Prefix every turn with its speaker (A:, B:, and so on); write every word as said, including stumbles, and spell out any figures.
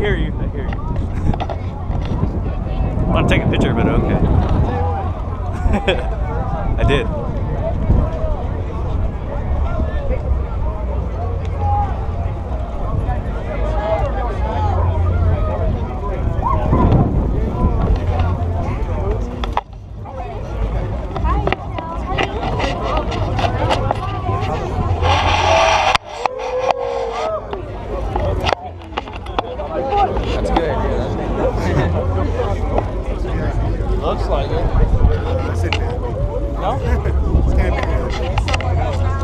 A: hear you. I hear you. I want to take a picture, but okay. I did.
B: That's good. Looks like it. No?